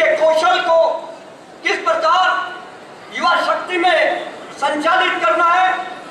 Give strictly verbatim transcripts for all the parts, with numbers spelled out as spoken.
के कौशल को किस प्रकार युवा शक्ति में संचालित करना है,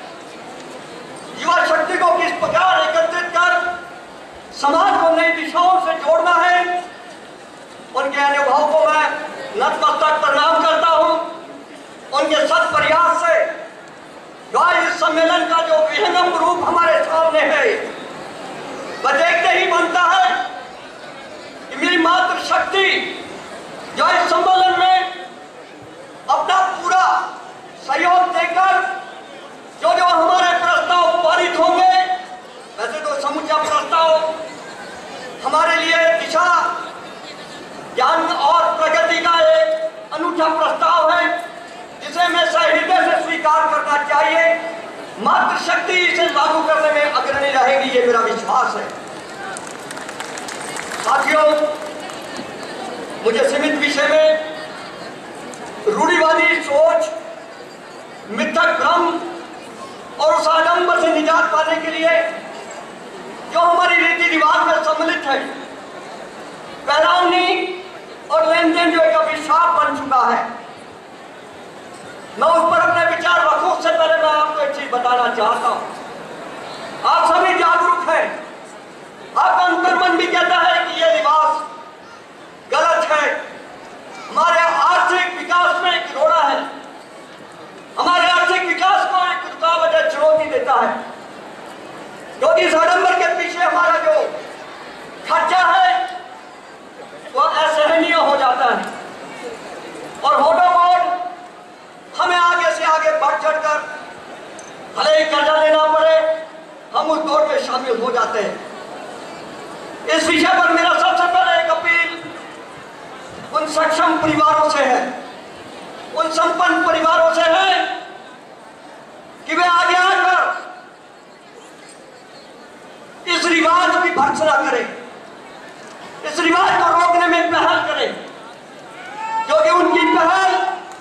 युवा शक्ति को किस प्रकार एकत्रित कर समाज को नई दिशाओं से जोड़ना है, उनके अनुभव को मैं नतमस्तक प्रणाम करता हूं। उनके सत प्रयास से जो आज इस सम्मेलन का जो विहंगम रूप हमारे सामने है, वह देखते ही बनता है कि मेरी मातृ शक्ति जो इस सम्मेलन में अपना पूरा सहयोग देकर जो जो हमारे प्रस्ताव पारित होंगे, वैसे तो समूचा प्रस्ताव हमारे लिए दिशा ज्ञान और प्रगति का एक अनूठा प्रस्ताव है, जिसे मैं सहृदय से स्वीकार करना चाहिए। मातृशक्ति इसे लागू करने में अग्रणी रहेगी, ये मेरा विश्वास है। साथियों, मुझे सीमित विषय में रूढ़िवादी सोच, मिथक भ्रम और उस आडंबर से निजात पाने के लिए जो हमारी रीति रिवाज में सम्मिलित है, पहरावनी और लेन देन जो एक अभिशाप बन चुका है, मैं उस पर अपने विचार रखूं उससे पहले मैं आपको एक चीज बताना चाहता हूं। आप सभी जागरूक हैं, आपका अंतर्मन भी कहता है कि यह लिबास गलत है, हमारे आर्थिक विकास में एक रोड़ा है, हमारे आर्थिक विकास को एक रुकावट है, चुनौती देता है, क्योंकि इस आडंबर के पीछे हमारा जो खर्चा है वह असहनीय हो जाता है और होटोमोट हमें आगे से आगे बढ़ चढ़कर भले ही कर्जा लेना पड़े, हम उस दौड़ में शामिल हो जाते हैं। इस विषय पर मेरा सबसे पहले एक अपील उन सक्षम परिवारों से है, उन संपन्न परिवारों से है कि वे आगे आकर इस रिवाज की भर्त्सना करें, इस रिवाज को रोकने में पहल करें, क्योंकि उनकी पहल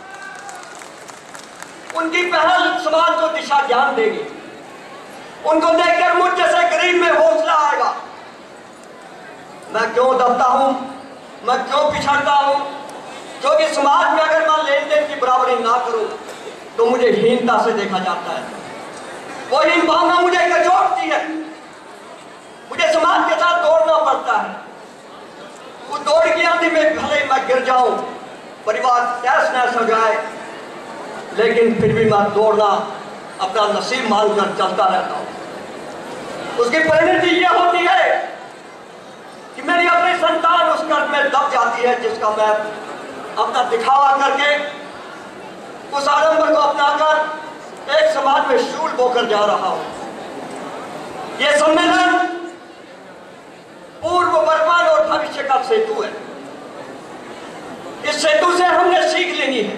उनकी पहल समाज को दिशा ज्ञान देगी। उनको देखकर मुझ जैसे गरीब में हौसला आएगा। मैं क्यों दबता हूं, मैं क्यों पिछड़ता हूं? क्योंकि समाज में अगर मैं लेन देन की बराबरी ना करूं तो मुझे हीनता से देखा जाता है, वो हीन भावना मुझे कचोटती है, मुझे समाज के साथ दौड़ना पड़ता है। उस दौड़ की आंधी में भले मैं गिर जाऊं, परिवार तहस नहस हो जाए, लेकिन फिर भी मैं दौड़ना अपना नसीब मानकर चलता रहता हूं। उसकी परिणति यह होती है कि मेरी अपनी संतान उस कर्ज में दब जाती है जिसका मैं अपना दिखावा करके उस आडंबर को अपनाकर एक समाज में शूल बोकर जा रहा हूं। यह सम्मेलन पूर्व, वर्तमान और भविष्य का सेतु है। इस सेतु से हमने सीख लेनी है।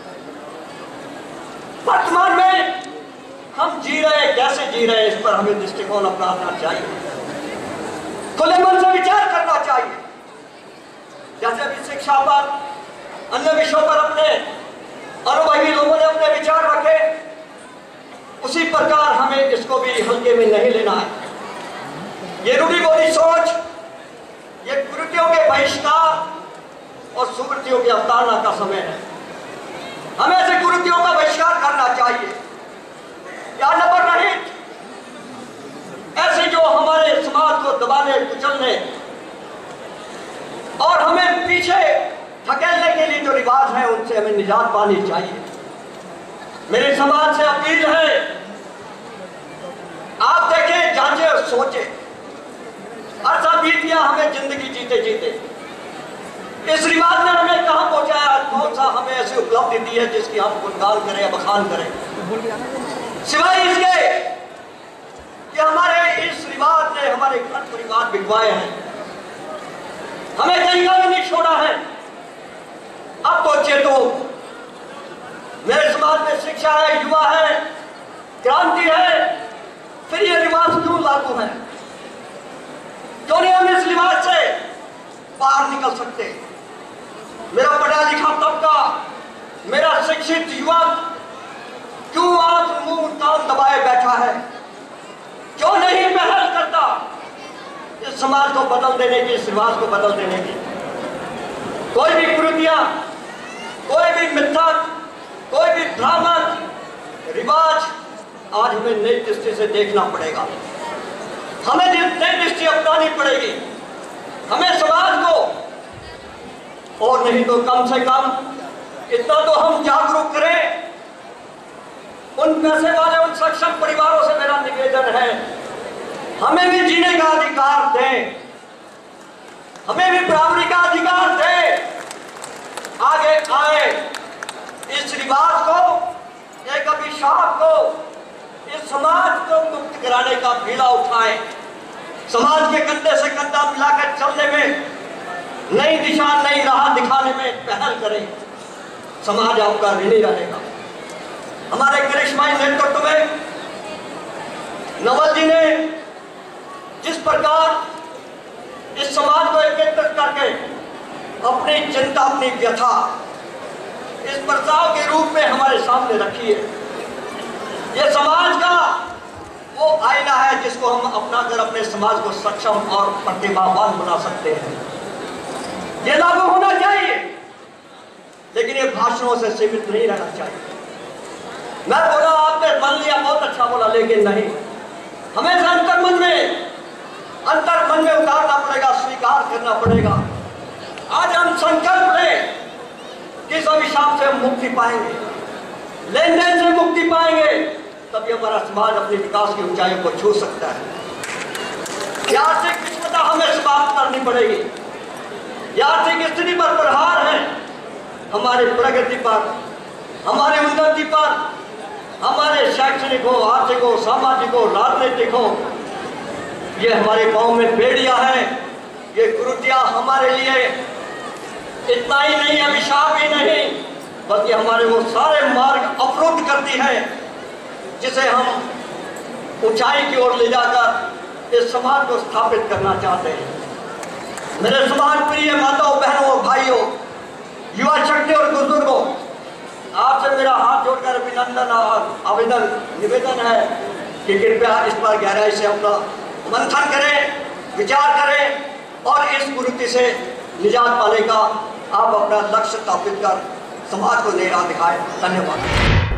वर्तमान में हम जी रहे, कैसे जी रहे, इस पर हमें दृष्टिकोण अपनाना चाहिए, खुले मन से विचार करना चाहिए। जैसे अभी शिक्षा पर, अन्य विषयों पर अपने अनुभवी लोगों ने अपने विचार रखे, उसी प्रकार हमें इसको भी हल्के में नहीं लेना है। ये रूढ़िवादी सोच, ये कुरीतियों के बहिष्कार और सुकृतियों की अवतारणा का समय है। हमें ऐसे कुरीतियों का बहिष्कार करना चाहिए। या नंबर रहित ऐसे जो हमारे समाज को दबाने, कुचलने और हमें पीछे धकेलने के लिए जो रिवाज है, उनसे हमें निजात पानी चाहिए। मेरे समाज से अपील है, आप देखें, जांचें और सोचें। अरसा बीत गया हमें जिंदगी जीते जीते, इस रिवाज ने हमें कहां पहुंचाया, कौन सा हमें ऐसी उपलब्धि दी है जिसकी हम गुणगान करें, बखान करें, सिवाय इसके कि हमारे इस रिवाज ने हमारे घर परिवार बिगवाए हैं, हमें कहीं का भी नहीं छोड़ा है। अब तो चेतो, मेरे समाज में शिक्षा है, युवा है, क्रांति है, फिर ये रिवाज क्यों लागू है? क्यों नहीं हम इस रिवाज से बाहर निकल सकते? मेरा पढ़ा लिखा तबका, मेरा शिक्षित युवक क्यों आंख मुंह कान दबाए बैठा है? क्यों नहीं पहल करता इस समाज को बदल देने की, इस रिवाज को बदल देने की? कोई भी कुरीतियां, कोई भी मिथक, कोई भी भ्रामक रिवाज आज हमें नई दृष्टि से देखना पड़ेगा। हमें नई दृष्टि अपनानी पड़ेगी। हमें समाज को, और नहीं तो कम से कम इतना तो हम जागरूक करें। उन पैसे वाले, उन सक्षम परिवारों से मेरा निवेदन है, हमें भी जीने का अधिकार दें, हमें भी बराबरी का अधिकार दें। आगे आए, इस रिवाज को, एक अभिशाप को, इस समाज को मुक्त कराने का बीड़ा उठाएं। समाज के कंधे से कंधा मिलाकर चलने में, नई दिशा, नई राह दिखाने में पहल करें। समाज आपका ऋणी रहेगा। हमारे करिश्माई नेतृत्व में नवल जी ने जिस प्रकार इस समाज को एकत्रित करके अपनी चिंता, अपनी व्यथा इस प्रस्ताव के रूप में हमारे सामने रखी है, ये समाज का वो आईना है जिसको हम अपनाकर अपने समाज को सक्षम और प्रतिभावान बना सकते हैं। ये लागू होना चाहिए, लेकिन ये भाषणों से सीमित नहीं रहना चाहिए। मैं बोला, आपने मन लिया, बहुत अच्छा बोला, लेकिन नहीं, हमें अंतर मन में अंतर मन में उतारना पड़ेगा, स्वीकार करना पड़ेगा। आज हम संकल्प लें कि इस अभिशाप से हम मुक्ति पाएंगे, लेन देन से मुक्ति पाएंगे, तभी हमारा समाज अपने विकास की ऊंचाई को छू सकता है। आर्थिक विषमता हमें समाप्त करनी पड़ेगी। आर्थिक स्थिति पर प्रहार है, हमारी प्रगति पर, हमारी उन्नति पर, हमारे शैक्षणिक हो, आर्थिक हो, सामाजिक हो, राजनीतिक हो, ये हमारे गांव में बेड़ियां हैं। ये कुरीतियां हमारे लिए इतना ही नहीं, अभिशाप ही नहीं, बल्कि हमारे वो सारे मार्ग अवरुद्ध करती है जिसे हम ऊंचाई की ओर ले जाकर इस समाज को स्थापित करना चाहते हैं। मेरे समाज प्रिय माताओं, बहनों और भाइयों, युवा शक्ति और बुजुर्गों, आपसे मेरा हाथ जोड़कर अभिनंदन और आवेदन निवेदन है कि कृपया इस पर गहराई से अपना मंथन करें, विचार करें और इस कुरीति से निजात पाने का आप अपना लक्ष्य स्थापित कर समाज को नई राह दिखाएं। धन्यवाद।